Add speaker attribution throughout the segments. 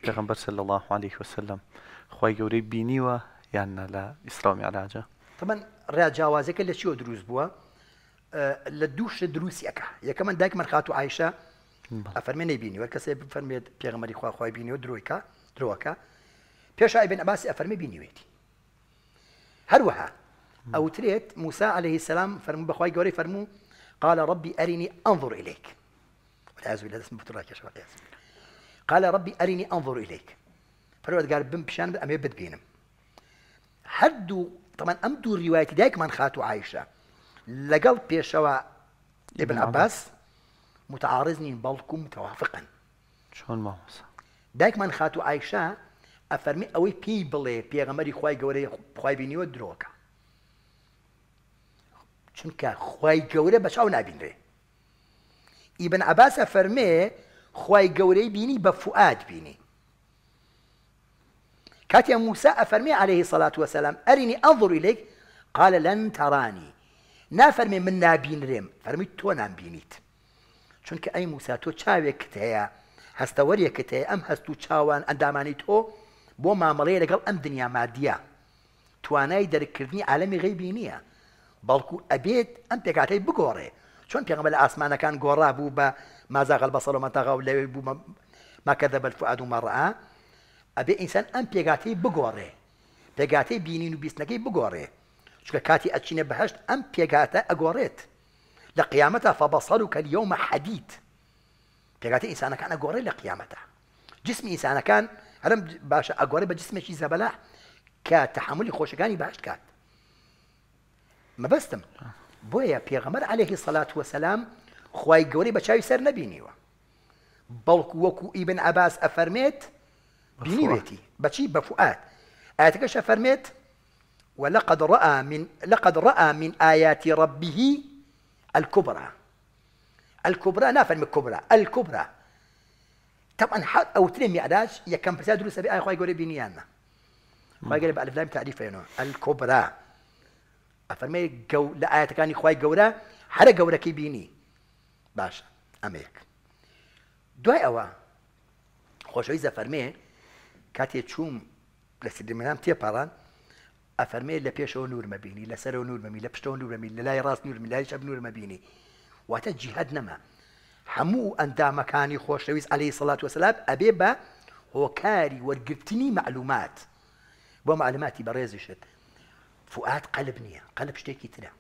Speaker 1: پیغمبر صلى الله عليه وسلم خوای گەورەی بینیوە یان لا ئیسرا و میعراجە؟
Speaker 2: طبعا ڕاجاوازەکە لە چیوە دروست بووە؟ لە دووشە دروستیەکە یەکەمە دایکمان خاتو عایشە ئەفەرمێ نەیبینیوە کەسێ بفەرمێت پێغەمبەری خوا خوای بینیوە درۆکە پێش ئیبن عەباس ئەفەرمێ بینیوێتی. هەروەها ئەوترێت موسى عليه السلام فەرموو بەخوای گەورەی فەرموو قال ربي أرني أنظر إليك والعياذ بالله اسم بطراك يا شباب قال ربي أرني أنظر إليك فرود قال بم بشان أمي بتبينم هدو طبعا أمدو الرواية دايك من خاتو عايشة لقل بيشوا ابن عباس متعارضني بلكم متوافقا
Speaker 1: شلون ما هو
Speaker 2: دايك من خاتو عايشة أفرمي أوي بي بلي بيغمري خواي قوري خواي بينيو دروكا چونکە خوای گەورە بە چاو نابینرێ. ئیبن عەباس ئەفەرمێ خوای گەورەی بینی بە فوئاد بینی. کاتێ موسى ئەفەرمێ عليه الصلاة والسلام أرني أنظر إليك قال لن تراني نافەرمێ من نابینرێم فەرمی تۆ نامبینیت چونکە ئەی موسى تۆ چاوێکت هەیە هەستەوەریەکت هەیە ئەم هەست و چاوان ئەندامانی تۆ بۆ مامەڵەیە لەگەڵ ئەم دنیا مادیە توانای دەرکردنی عالەمی غەیبی نییە بەڵکو ئەبێت ئەم پێکاتەی بگۆڕێ چۆن پێغەمبەر لە ئاسمانەکان گۆڕا بوو بە ما زاغ البصر وما طغى و لەوێ بوو ما كذب الفؤاد ما رأى ئەبێ ئینسان ئەم پێگاتەی بگۆڕێ پێگاتەی بینین و بیستنەکەی بگۆڕێ چونکە کاتی ئەچینە بەهەشت ئەم پێگاتە ئەگۆڕێت لە قیامەتە فبصرك اليوم حديد پێگاتەی ئینسانەکان ئەگۆڕێ لە قیامەتە جسمی ئینسانەکان هەرم باشە ئەگۆڕێ بە جسمێکی زەبەلاح کە تەحملی خۆشەکانی بەهەشت کات مەبەستم بۆیە پێغەمبەر عليه الصلاة والسلام خوای گەورەی بە چاوی سەر نەبینیوە بەڵکو وەکو ئیبن عەباس ئەفەرمێت بینیوێتی بەچی بە فوئاد ئاەتەکەش ئەفەرمێت ولقد رأى من آيات ربه الكبرى الكبرى نافرمي الكبرى الكبرى طبعا أو تري معراج يكم بسا دروس أبي آية خوای گەورەی بینیانە خوای گەورەی بە ئەلف لام تعریفەیەنەوە الكبرى ئەفەرمێ لە ئاەتەکانی خوای گەورە هەرە گەورەکەی بینی باشە ئەمەیەک دوای ئەوە خۆشەویست ئەفەرمێ کاتێ چووم لە سیدرمەنام تێپەڕان ئەفەرمێ لە پێشەوە نور مەبینی لەسەرەوە نور مەبینی لە پشتەوە نور مەبینی لە لای ڕاست نور مەبینی لای چەپ نور مەبینی واتە جیهاد نەما هەموو ئەندامەکانی خۆشەویست عليه الصلاة والسلام ئەبێ بە هۆکاری وەرگرتنی معلومات بۆ معلوماتی بەڕێزیشت فؤاد قلب نییە قلب شتێکی ترە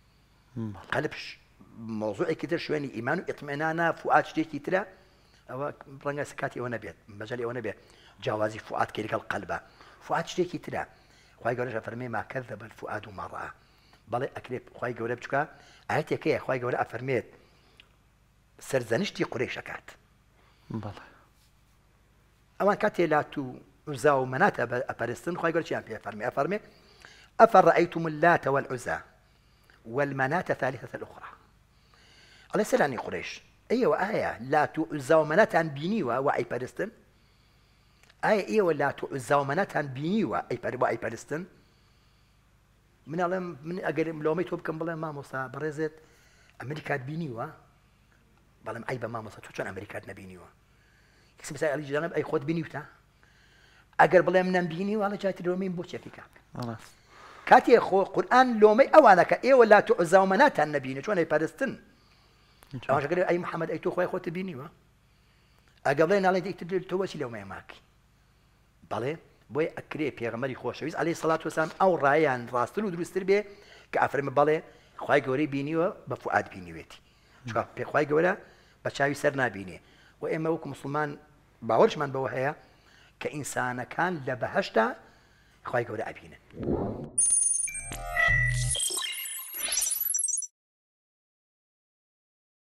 Speaker 2: قلب مۆزوعێکی تر شوێنی ئیمان و ئیطمئنانە فؤاد شتێکی ترە ئەوە ڕەنگە کاتی ئەوە نەبێت مەجالی ئەوە نەبێت جیاوازی فؤاد کە لەگەڵ قەلبە فؤاد شتێکی ترە خوای گەورەش ئەفەرمێ ما كذب الفؤاد ما رأى بەڵێ ئەکرێ خوای گەورە بچووکە ئاەتێکەیە خوای گەورە ئەفەرمێت سەرزەنشتی قورەیش ئەکات
Speaker 1: بەڵێ
Speaker 2: ئەوان کاتێ لات و عوزا و مەناتە ئەپەرستن خوای گەورە چیان پێ ئەفەرمێ أفرأيتم اللات والعزى والمناة ثالثة الأخرى الله سلاني قريش أيوة آية لات وعزى ومناة بينيوا وأي بارستن آية أيوة لات وعزى ومناة بينيوا وأي بارستن من الله من أجل لو ما يتوب كم بالله ما موسى برزت أمريكا بينيوا بالله أي بما موسى توشان أمريكا نبينيوا يكسب سائل الجانب أي خود بينيوتا أجر بالله من بينيوا على جات الرومين بوشة فيك
Speaker 1: خلاص
Speaker 2: كاتي خو قرآن لومي أوانك إيه ولا تعزى ومنات النبيين شو أنا يبارستن أنا شكل أي محمد أي تو خوي خوت بيني وا أقبلين على ذيك تدل توشي لومي معك بالله بوي أكري بيغمري خوشويس عليه الصلاة والسلام أو رايان راستلو دروستر بيه كأفرم بالله خوي جوري بيني وا بفؤاد بيني ويتي شو خوي جورا بتشاوي سرنا بيني وإما وكم مسلمان باورش من بوهيا كإنسان كان لبهشتا خوي جورا أبينا